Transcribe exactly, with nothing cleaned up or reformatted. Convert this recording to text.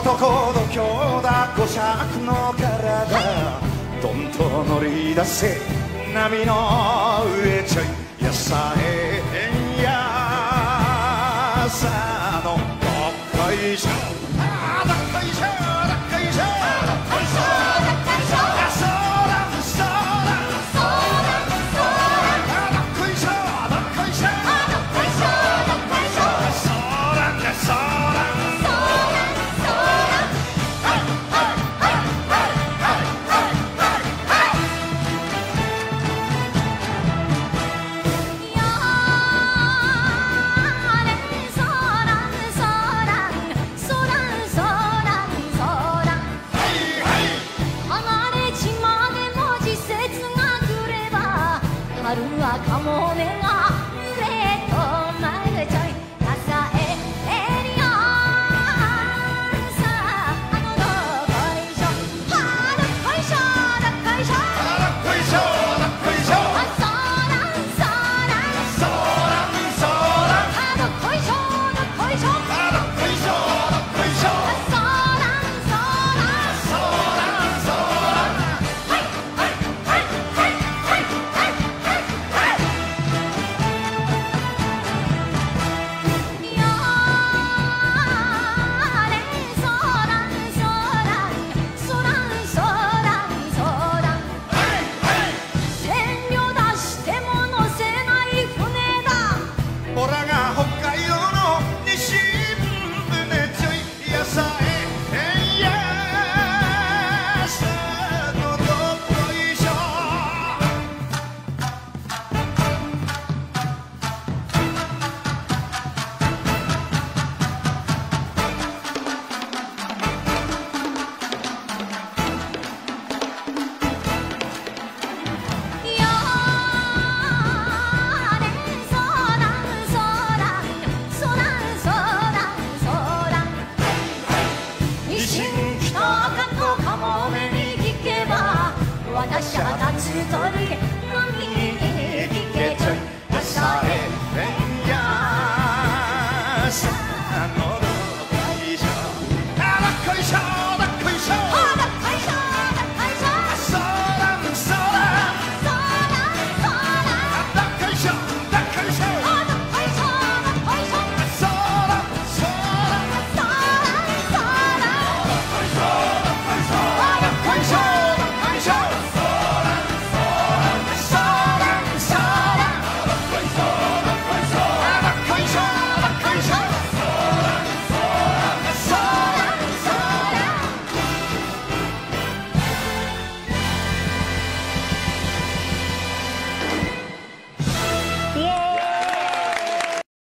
男度胸だ五尺の体どんと乗り出せ波の上ちょいやさえへんやさのどっこいしょあどっこいしょどっこいしょどっこいしょどっこいしょそらそらそらそらどっこいしょどっこいしょどっこいしょどっこいしょそらねそらそらそらはいはいはいはいはいはい春はかもめが上と前ちょい支えてるよさああのどっこいしょはどっこいしょどっこいしょどっこいしょどっこいしょあそらんそらんそらんそらんあどっこいしょどっこいしょあどっこいしょどっこいしょあそらんそらんそらんそらんはいはいはいはいはいはいオラが北海道の西船ちょいやさえへんやさのどっこいしょ私は立つとるけ飲みに行けちょいやさえへんやさ